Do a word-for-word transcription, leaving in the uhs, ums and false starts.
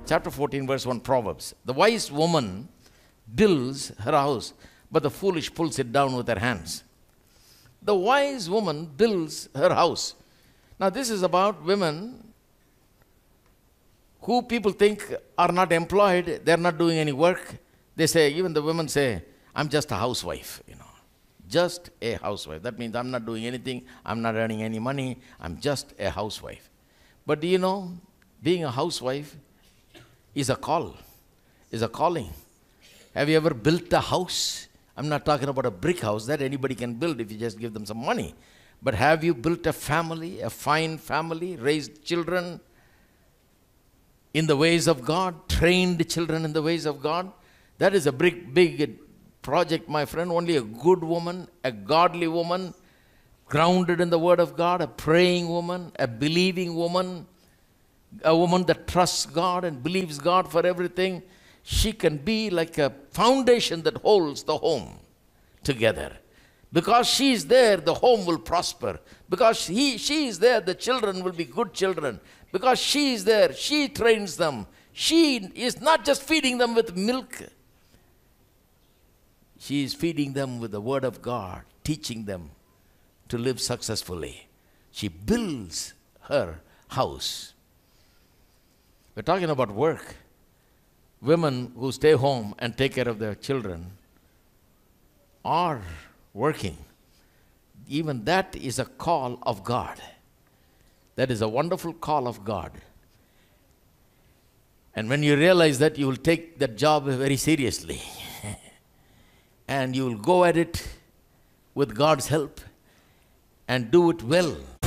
chapter fourteen, verse one, Proverbs. The wise woman builds her house, but the foolish pulls it down with her hands. The wise woman builds her house. Now this is about women who people think are not employed, they're not doing any work. They say, even the women say, I'm just a housewife, you know. Just a housewife. That means I'm not doing anything, I'm not earning any money, I'm just a housewife. But do you know, being a housewife is a call, is a calling. Have you ever built a house? I'm not talking about a brick house that anybody can build if you just give them some money. But have you built a family, a fine family, raised children in the ways of God, trained children in the ways of God? That is a big, big project, my friend. Only a good woman, a godly woman, grounded in the Word of God, a praying woman, a believing woman, a woman that trusts God and believes God for everything, she can be like a foundation that holds the home together. Because she is there, the home will prosper. Because he, she is there, the children will be good children. Because she is there, she trains them. She is not just feeding them with milk. She is feeding them with the Word of God, teaching them to live successfully. She builds her house. We're talking about work. Women who stay home and take care of their children are working. Even that is a call of God. That is a wonderful call of God. And when you realize that, you will take that job very seriously. And you will go at it with God's help and do it well.